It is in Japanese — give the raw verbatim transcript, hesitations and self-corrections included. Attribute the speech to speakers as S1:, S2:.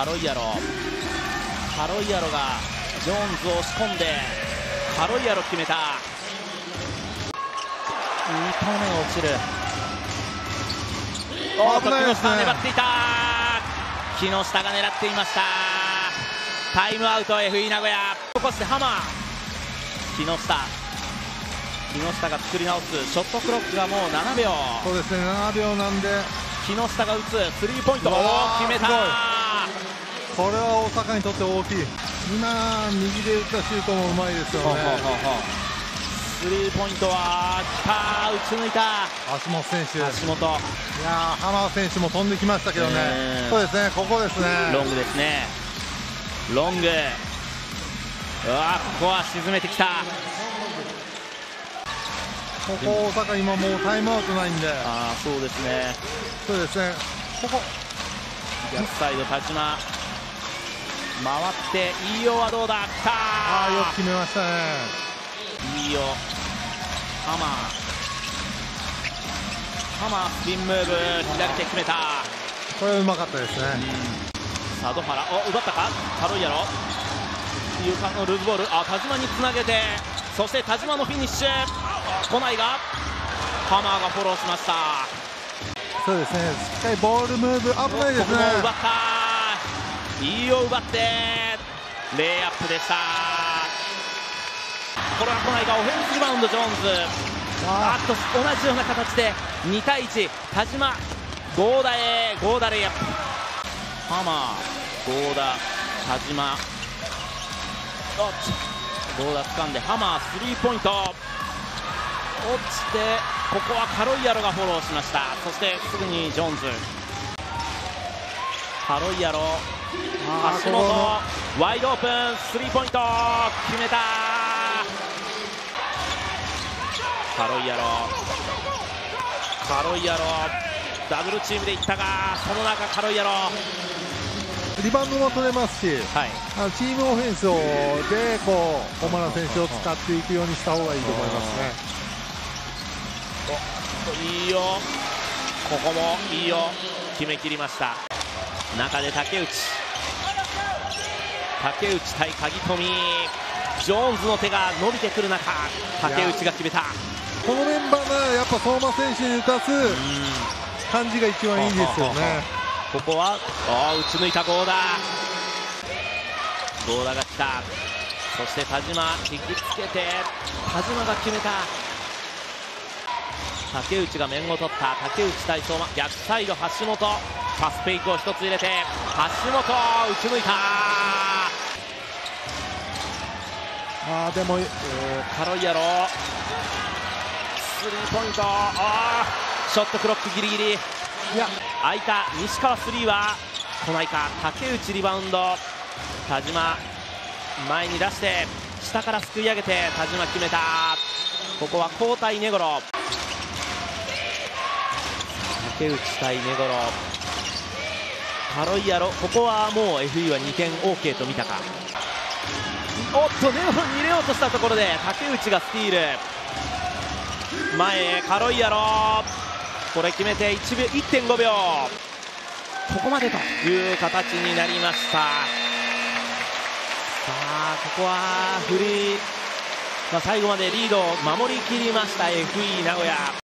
S1: カロイヤロカロイヤロがジョーンズを押し込んでカロイヤロ決めた。に投目が落ちる。おっと木下が粘っていた。木下が狙っていました。タイムアウト エフイー 名古屋。残してハマー木下木下が作り直す。ショットクロックがもうななびょう。
S2: そうですね、ななびょうなんで
S1: 木下が打つスリーポイントを決めた。
S2: これは大阪にとって大きい。今右で打ったシュートもうまいですよね。
S1: スリーポイントはきた。打ち抜いた
S2: 橋本選手。
S1: 橋本。
S2: いやー浜田選手も飛んできましたけどね。そうですね、ここですね。
S1: ロングですね。ロング。うわここは沈めてきた。
S2: ここ大阪今もうタイムアウトないんで。
S1: ああそうですね。
S2: そうですね、ここ
S1: 逆サイド田島回って飯尾はどうだ。きたー。
S2: ああよく決めましたね。
S1: 飯尾ハマーハマースピンムーブ左手決めた。
S2: これはうまかったですね。
S1: 佐渡原お奪ったか。カロイヤロ勇敢のルーズボール。あ田島につなげて、そして田島のフィニッシュ。来ないがハマーがフォローしました。
S2: そうですね、しっかりボールムーブ危ないですね。
S1: ここも奪った。飯尾奪ってレイアップでした。これは来ないがオフェンスリバウンドジョーンズ。あっと同じような形でにたいいち。田島合田へ合田レイアップ。ハマー合田田島合田掴んでハマースリーポイント落ちて、ここはカロイヤロがフォローしました。そしてすぐにジョーンズ。カロイヤロ橋本ワイドオープンスリーポイント決めた。カロイヤロカロイヤロダブルチームでいったが、その中カロイヤロ
S2: リバウンドも取れますし、はい、あのチームオフェンスをでこう小原選手を使っていくようにした方がいいと思いますね。
S1: いいよ、ここもいいよ決めきりました。中で竹内竹内対鍵富。ジョーンズの手が伸びてくる中竹内が決めた。
S2: このメンバーがやっぱ相馬選手に打たす感じが一番いいですよね。
S1: ここはあ打ち抜いた合田合田が来た。そして田島引きつけて田島が決めた。竹内が面を取った。竹内対相馬逆サイド橋本パスフェイクをひとつ入れて橋本打ち抜いた。
S2: あーでも、
S1: えー、カロイヤロスリーポイント。あショットクロックギリギリ。いや空いた西川スリーは来ないか。竹内リバウンド。田島前に出して下からすくい上げて田島決めた。ここは交代根頃。竹内対根頃。カロイヤロここはもう エフイー はにてん オーケー と見たか。おっと根頃に入れようとしたところで竹内がスティール。前へカロイヤロこれ決めていってんごびょう。ここまでという形になりました。さあここはフリー、まあ、最後までリードを守りきりました エフイー 名古屋。